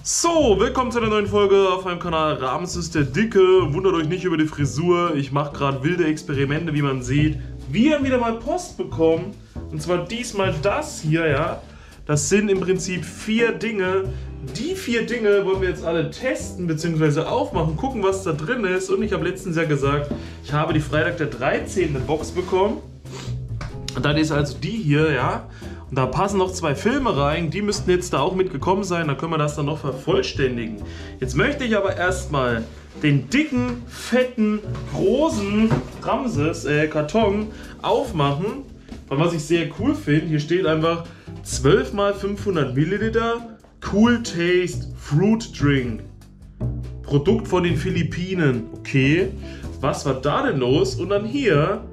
So, willkommen zu einer neuen Folge auf meinem Kanal Ramses der Dicke. Wundert euch nicht über die Frisur, ich mache gerade wilde Experimente, wie man sieht. Wir haben wieder mal Post bekommen, und zwar diesmal das hier, ja. Das sind im Prinzip 4 Dinge. Die 4 Dinge wollen wir jetzt alle testen bzw. aufmachen, gucken, was da drin ist. Und ich habe letztens ja gesagt, ich habe die Freitag der 13. Box bekommen. Und dann ist also die hier, ja. Und da passen noch 2 Filme rein, die müssten jetzt da auch mitgekommen sein, dann können wir das dann noch vervollständigen. Jetzt möchte ich aber erstmal den dicken, fetten, großen Ramses Karton aufmachen. Und was ich sehr cool finde, hier steht einfach 12 x 500 Milliliter Cool Taste Fruit Drink. Produkt von den Philippinen. Okay, was war da denn los? Und dann hier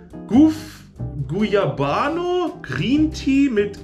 Guyabano Green Tea mit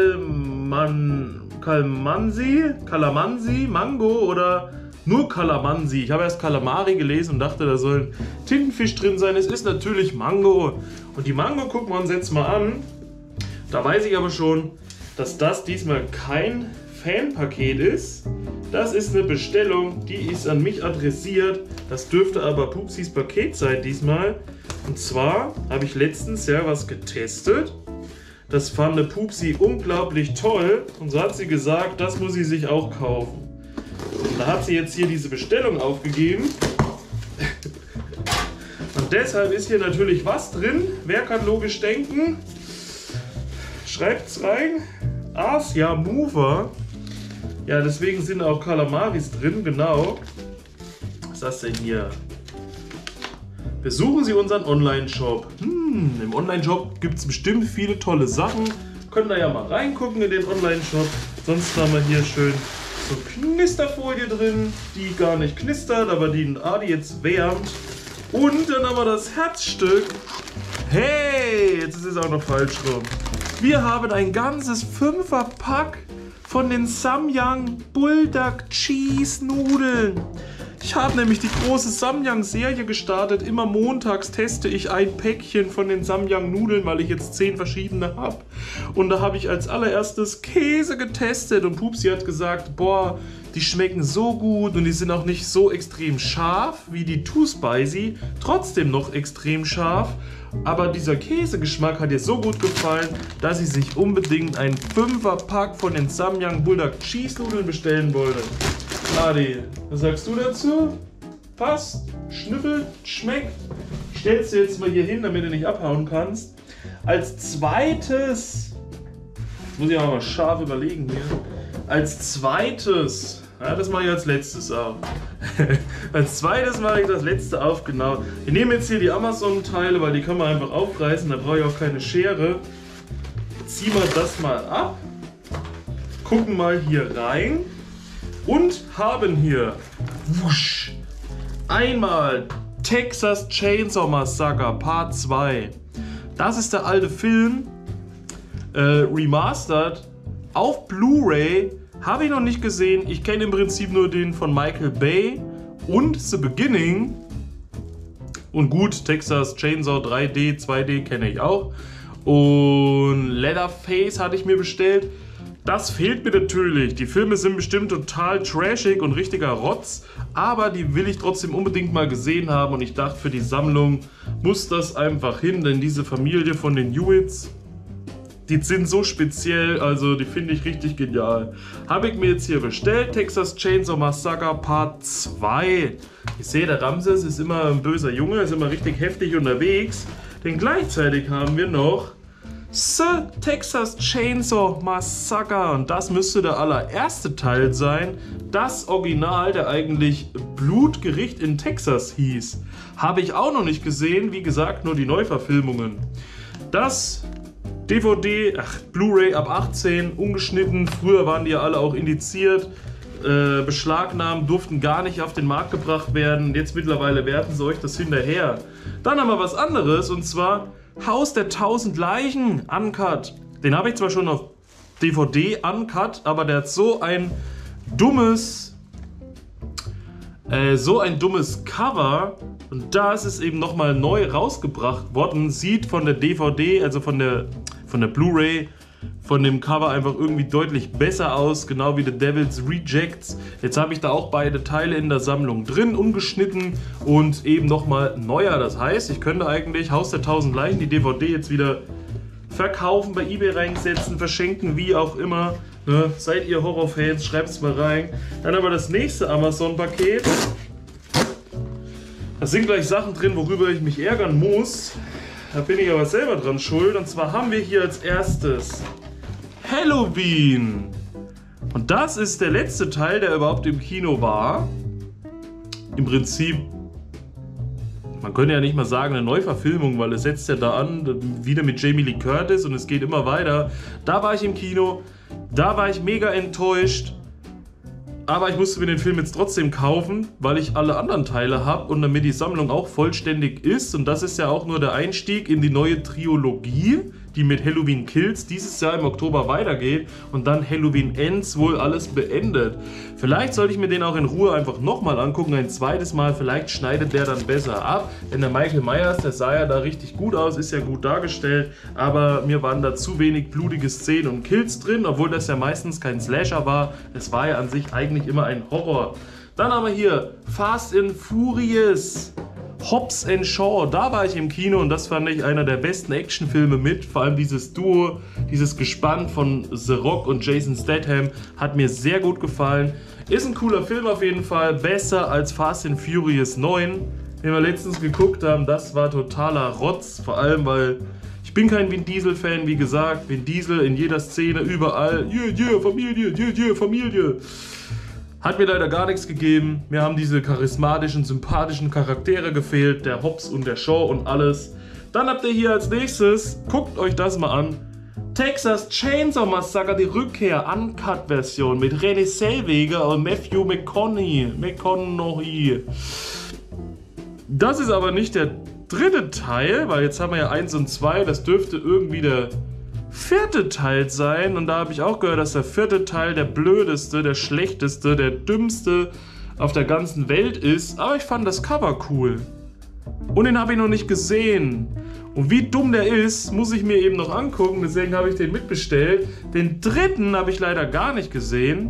Calamansi, Mango oder nur Calamansi. Ich habe erst Calamari gelesen und dachte, da soll ein Tintenfisch drin sein. Es ist natürlich Mango. Und die Mango gucken wir uns jetzt mal an. Da weiß ich aber schon, dass das diesmal kein Fanpaket ist. Das ist eine Bestellung, die ist an mich adressiert. Das dürfte aber Pupsis Paket sein diesmal. Und zwar habe ich letztens ja was getestet. Das fand eine Pupsi unglaublich toll. Und so hat sie gesagt, das muss sie sich auch kaufen. Und da hat sie jetzt hier diese Bestellung aufgegeben. Und deshalb ist hier natürlich was drin. Wer kann logisch denken? Schreibt's rein. Asia Mover. Ja, deswegen sind auch Calamaris drin, genau. Was ist das denn hier? Besuchen Sie unseren Online-Shop. Im Online-Shop gibt es bestimmt viele tolle Sachen. Könnt ihr ja mal reingucken in den Online-Shop. Sonst haben wir hier schön so Knisterfolie drin, die gar nicht knistert, aber die jetzt wärmt. Und dann haben wir das Herzstück. Hey, jetzt ist es auch noch falsch rum. Wir haben ein ganzes 5er-Pack von den Samyang Buldak Cheese Nudeln. Ich habe nämlich die große Samyang-Serie gestartet. Immer montags teste ich ein Päckchen von den Samyang-Nudeln, weil ich jetzt 10 verschiedene habe. Und da habe ich als allererstes Käse getestet. Und Pupsi hat gesagt, boah, die schmecken so gut und die sind auch nicht so extrem scharf wie die Too Spicy. Trotzdem noch extrem scharf. Aber dieser Käsegeschmack hat ihr so gut gefallen, dass sie sich unbedingt ein 5er-Pack von den Samyang Buldak Cheese Nudeln bestellen wollte. Adi, was sagst du dazu? Passt? Schnüffelt? Schmeckt? Ich stell's dir jetzt mal hier hin, damit du nicht abhauen kannst. Als zweites, muss ich auch mal scharf überlegen hier. Als zweites, ja, das mache ich als letztes auch. Als zweites mache ich das letzte auf, genau. Wir nehmen jetzt hier die Amazon-Teile, weil die kann man einfach aufreißen, da brauche ich auch keine Schere. Ziehen wir das mal ab, gucken mal hier rein. Und haben hier einmal Texas Chainsaw Massacre Part 2. Das ist der alte Film, remastered auf Blu-ray. Habe ich noch nicht gesehen. Ich kenne im Prinzip nur den von Michael Bay und The Beginning. Und gut, Texas Chainsaw 3D, 2D kenne ich auch. Und Leatherface hatte ich mir bestellt. Das fehlt mir natürlich. Die Filme sind bestimmt total trashig und richtiger Rotz, aber die will ich trotzdem unbedingt mal gesehen haben und ich dachte, für die Sammlung muss das einfach hin, denn diese Familie von den Hewitts, die sind so speziell, also die finde ich richtig genial. Habe ich mir jetzt hier bestellt, Texas Chainsaw Massacre Part 2. Ich sehe, der Ramses ist immer ein böser Junge, ist immer richtig heftig unterwegs, denn gleichzeitig haben wir noch The Texas Chainsaw Massacre, und das müsste der allererste Teil sein. Das Original, der eigentlich Blutgericht in Texas hieß. Habe ich auch noch nicht gesehen, wie gesagt, nur die Neuverfilmungen. Das DVD, Blu-ray ab 18, ungeschnitten. Früher waren die ja alle auch indiziert, beschlagnahmt, durften gar nicht auf den Markt gebracht werden. Jetzt mittlerweile werfen sie euch das hinterher. Dann haben wir was anderes, und zwar Haus der 1000 Leichen, Uncut. Den habe ich zwar schon auf DVD Uncut, aber der hat so ein dummes Cover, und da ist es eben nochmal neu rausgebracht worden. Sieht von der DVD, also von der Blu-ray, von dem Cover einfach irgendwie deutlich besser aus, genau wie The Devil's Rejects. Jetzt habe ich da auch beide Teile in der Sammlung drin, ungeschnitten und eben nochmal neuer. Das heißt, ich könnte eigentlich Haus der 1000 Leichen, die DVD jetzt wieder verkaufen, bei eBay reinsetzen, verschenken, wie auch immer. Ne? Seid ihr Horrorfans, schreibt es mal rein. Dann aber das nächste Amazon-Paket. Da sind gleich Sachen drin, worüber ich mich ärgern muss. Da bin ich aber selber dran schuld. Und zwar haben wir hier als erstes Halloween. Und das ist der letzte Teil, der überhaupt im Kino war. Im Prinzip, man könnte ja nicht mal sagen eine Neuverfilmung, weil es setzt ja da an, wieder mit Jamie Lee Curtis und es geht immer weiter. Da war ich im Kino, da war ich mega enttäuscht. Aber ich musste mir den Film jetzt trotzdem kaufen, weil ich alle anderen Teile habe und damit die Sammlung auch vollständig ist. Und das ist ja auch nur der Einstieg in die neue Trilogie, die mit Halloween Kills dieses Jahr im Oktober weitergeht und dann Halloween Ends wohl alles beendet. Vielleicht sollte ich mir den auch in Ruhe einfach nochmal angucken, ein zweites Mal, vielleicht schneidet der dann besser ab. Denn der Michael Myers, der sah ja da richtig gut aus, ist ja gut dargestellt, aber mir waren da zu wenig blutige Szenen und Kills drin, obwohl das ja meistens kein Slasher war. Es war ja an sich eigentlich immer ein Horror. Dann haben wir hier Fast and Furious. Hobbs & Shaw, da war ich im Kino und das fand ich einer der besten Actionfilme mit. Vor allem dieses Duo, dieses Gespann von The Rock und Jason Statham hat mir sehr gut gefallen. Ist ein cooler Film auf jeden Fall, besser als Fast and Furious 9, den wir letztens geguckt haben. Das war totaler Rotz, vor allem weil ich bin kein Vin Diesel Fan, wie gesagt. Vin Diesel in jeder Szene, überall, yeah, Familie, yeah, Familie. Hat mir leider gar nichts gegeben. Mir haben diese charismatischen, sympathischen Charaktere gefehlt. Der Hobbs und der Shaw und alles. Dann habt ihr hier als nächstes, guckt euch das mal an, Texas Chainsaw Massacre, die Rückkehr, Uncut-Version mit Renée Zellweger und Matthew McConaughey. Das ist aber nicht der dritte Teil, weil jetzt haben wir ja 1 und 2. Das dürfte irgendwie der vierte Teil sein und da habe ich auch gehört, dass der vierte Teil der blödeste, der schlechteste, der dümmste auf der ganzen Welt ist, aber ich fand das Cover cool und den habe ich noch nicht gesehen und wie dumm der ist, muss ich mir eben noch angucken, deswegen habe ich den mitbestellt. Den dritten habe ich leider gar nicht gesehen,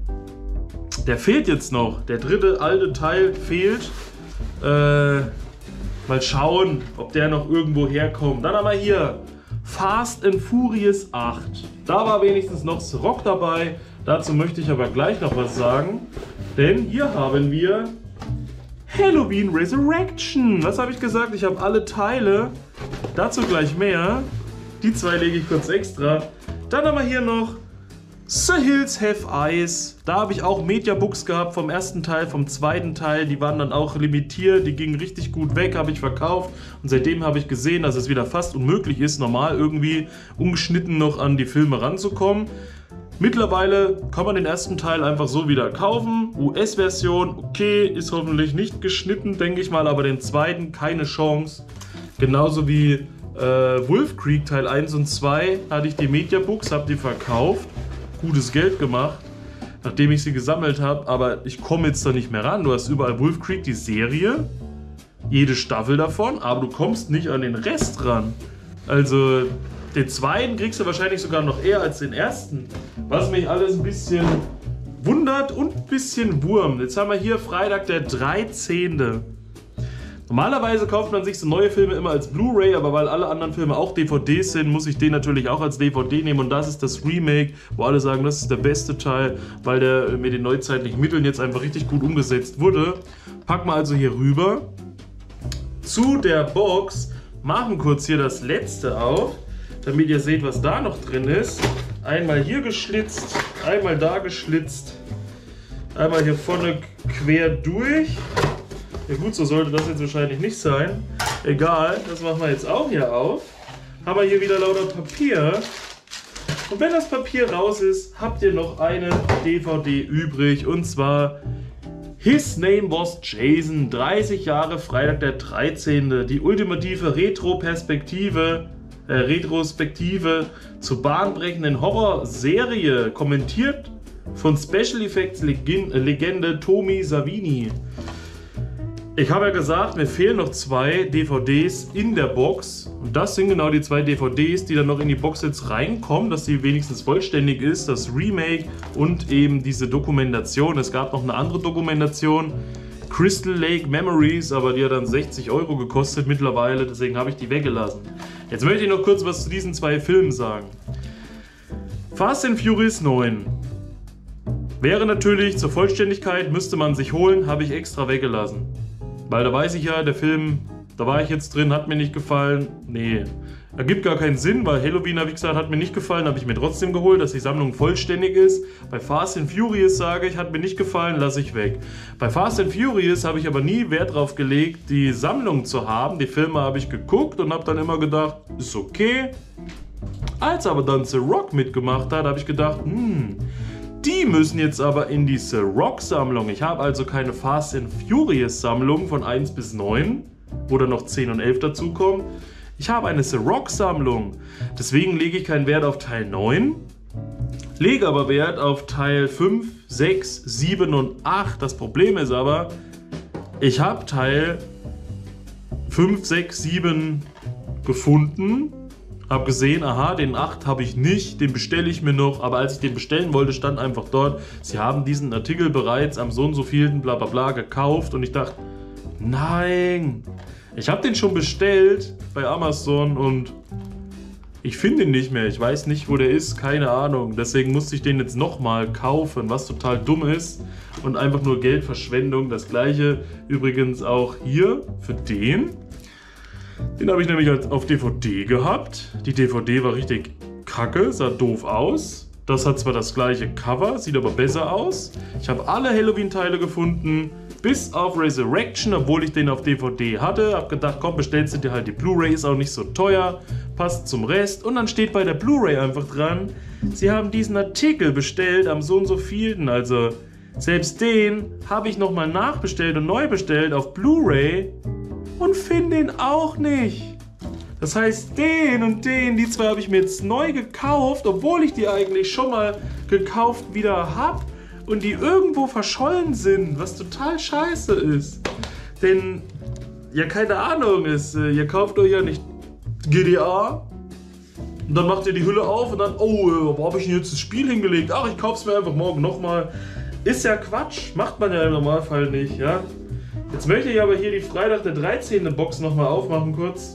der fehlt jetzt noch, der dritte alte Teil fehlt, mal schauen, ob der noch irgendwo herkommt. Dann haben wir hier Fast and Furious 8. Da war wenigstens noch The Rock dabei. Dazu möchte ich aber gleich noch was sagen. Denn hier haben wir Halloween Resurrection. Was habe ich gesagt? Ich habe alle Teile. Dazu gleich mehr. Die zwei lege ich kurz extra. Dann haben wir hier noch The Hills Have Eyes. Da habe ich auch Mediabooks gehabt vom ersten Teil, vom zweiten Teil. Die waren dann auch limitiert, die gingen richtig gut weg, habe ich verkauft. Und seitdem habe ich gesehen, dass es wieder fast unmöglich ist, normal irgendwie ungeschnitten noch an die Filme ranzukommen. Mittlerweile kann man den ersten Teil einfach so wieder kaufen. US-Version, okay, ist hoffentlich nicht geschnitten, denke ich mal, aber den zweiten keine Chance. Genauso wie Wolf Creek Teil 1 und 2 hatte ich die Mediabooks, habe die verkauft. Gutes Geld gemacht, nachdem ich sie gesammelt habe, aber ich komme jetzt da nicht mehr ran. Du hast überall Wolf Creek, die Serie, jede Staffel davon, aber du kommst nicht an den Rest ran. Also den zweiten kriegst du wahrscheinlich sogar noch eher als den ersten, was mich alles ein bisschen wundert und ein bisschen wurmt. Jetzt haben wir hier Freitag der 13. Normalerweise kauft man sich so neue Filme immer als Blu-ray, aber weil alle anderen Filme auch DVDs sind, muss ich den natürlich auch als DVD nehmen und das ist das Remake, wo alle sagen, das ist der beste Teil, weil der mit den neuzeitlichen Mitteln jetzt einfach richtig gut umgesetzt wurde. Packen wir also hier rüber zu der Box, machen kurz hier das letzte auf, damit ihr seht, was da noch drin ist. Einmal hier geschlitzt, einmal da geschlitzt, einmal hier vorne quer durch. Ja gut, so sollte das jetzt wahrscheinlich nicht sein. Egal, das machen wir jetzt auch hier auf. Haben wir hier wieder lauter Papier. Und wenn das Papier raus ist, habt ihr noch eine DVD übrig. Und zwar His Name Was Jason. 30 Jahre Freitag der 13. Die ultimative Retrospektive zur bahnbrechenden Horrorserie. Kommentiert von Special Effects Legende Tommy Savini. Ich habe ja gesagt, mir fehlen noch 2 DVDs in der Box. Und das sind genau die 2 DVDs, die dann noch in die Box jetzt reinkommen, dass sie wenigstens vollständig ist. Das Remake und eben diese Dokumentation. Es gab noch eine andere Dokumentation, Crystal Lake Memories, aber die hat dann 60 € gekostet mittlerweile. Deswegen habe ich die weggelassen. Jetzt möchte ich noch kurz was zu diesen 2 Filmen sagen. Fast and Furious 9. Wäre natürlich zur Vollständigkeit, müsste man sich holen, habe ich extra weggelassen. Weil da weiß ich ja, der Film, da war ich jetzt drin, hat mir nicht gefallen. Nee, ergibt gar keinen Sinn, weil Halloween, habe ich gesagt, hat mir nicht gefallen, habe ich mir trotzdem geholt, dass die Sammlung vollständig ist. Bei Fast and Furious sage ich, hat mir nicht gefallen, lasse ich weg. Bei Fast and Furious habe ich aber nie Wert drauf gelegt, die Sammlung zu haben. Die Filme habe ich geguckt und habe dann immer gedacht, ist okay. Als aber dann The Rock mitgemacht hat, habe ich gedacht, die müssen jetzt aber in die The Rock-Sammlung. Ich habe also keine Fast and Furious-Sammlung von 1 bis 9, wo dann noch 10 und 11 dazukommen. Ich habe eine The Rock-Sammlung. Deswegen lege ich keinen Wert auf Teil 9, lege aber Wert auf Teil 5, 6, 7 und 8. Das Problem ist aber, ich habe Teil 5, 6, 7 gefunden. Hab gesehen, aha, den 8 habe ich nicht, den bestelle ich mir noch, aber als ich den bestellen wollte, stand einfach dort, sie haben diesen Artikel bereits am so und so vielen bla bla bla gekauft und ich dachte, nein, ich habe den schon bestellt bei Amazon und ich finde ihn nicht mehr, ich weiß nicht, wo der ist, keine Ahnung, deswegen musste ich den jetzt nochmal kaufen, was total dumm ist und einfach nur Geldverschwendung. Das gleiche übrigens auch hier für den. Den habe ich nämlich auf DVD gehabt. Die DVD war richtig kacke, sah doof aus. Das hat zwar das gleiche Cover, sieht aber besser aus. Ich habe alle Halloween-Teile gefunden, bis auf Resurrection, obwohl ich den auf DVD hatte. Hab gedacht, komm, bestellst du dir halt die Blu-ray, ist auch nicht so teuer, passt zum Rest. Und dann steht bei der Blu-ray einfach dran, sie haben diesen Artikel bestellt am so und so vielen. Also selbst den habe ich nochmal nachbestellt und neu bestellt auf Blu-ray. Und finde ihn auch nicht. Das heißt, den und den, die 2 habe ich mir jetzt neu gekauft, obwohl ich die eigentlich schon mal gekauft wieder habe und die irgendwo verschollen sind, was total scheiße ist. Denn, ja keine Ahnung, ihr kauft euch ja nicht GTA und dann macht ihr die Hülle auf und dann, oh, wo habe ich denn jetzt das Spiel hingelegt? Ach, ich kaufe es mir einfach morgen nochmal. Ist ja Quatsch, macht man ja im Normalfall nicht, ja. Jetzt möchte ich aber hier die Freitag der 13. Box nochmal aufmachen kurz.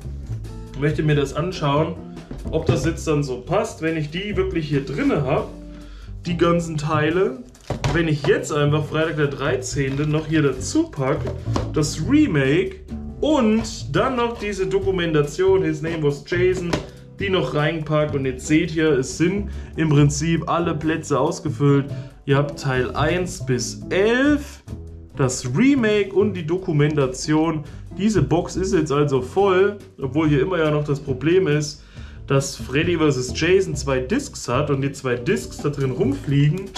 Ich möchte mir das anschauen, ob das jetzt dann so passt, wenn ich die wirklich hier drinne habe, die ganzen Teile. Wenn ich jetzt einfach Freitag der 13. noch hier dazu packe, das Remake und dann noch diese Dokumentation, His Name was Jason, die noch reinpacke. Und jetzt seht ihr, es sind im Prinzip alle Plätze ausgefüllt. Ihr habt Teil 1 bis 11. Das Remake und die Dokumentation. Diese Box ist jetzt also voll, obwohl hier immer ja noch das Problem ist, dass Freddy vs. Jason 2 Discs hat und die 2 Discs da drin rumfliegen.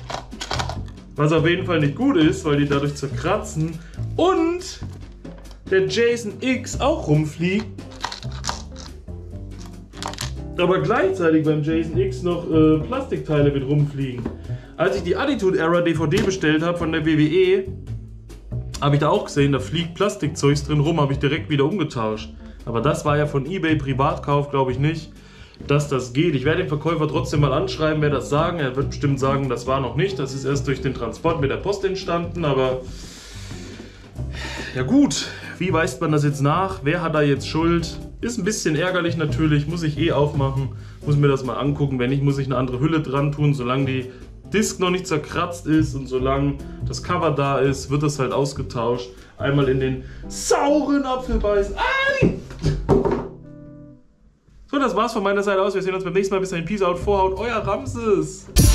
Was auf jeden Fall nicht gut ist, weil die dadurch zerkratzen. Und der Jason X auch rumfliegt. Aber gleichzeitig beim Jason X noch Plastikteile mit rumfliegen. Als ich die Attitude Era DVD bestellt habe von der WWE, habe ich da auch gesehen, da fliegt Plastikzeugs drin rum, habe ich direkt wieder umgetauscht. Aber das war ja von eBay Privatkauf, glaube ich nicht, dass das geht. Ich werde den Verkäufer trotzdem mal anschreiben, wer das sagen. Er wird bestimmt sagen, das war noch nicht, das ist erst durch den Transport mit der Post entstanden, aber ja gut, wie weist man das jetzt nach? Wer hat da jetzt Schuld? Ist ein bisschen ärgerlich natürlich, muss ich eh aufmachen, muss mir das mal angucken. Wenn nicht, muss ich eine andere Hülle dran tun, solange die Disc noch nicht zerkratzt ist und solange das Cover da ist, wird das halt ausgetauscht. Einmal in den sauren Apfel beißen. So, das war's von meiner Seite aus. Wir sehen uns beim nächsten Mal. Bis dahin, Peace out, Vorhaut, euer Ramses.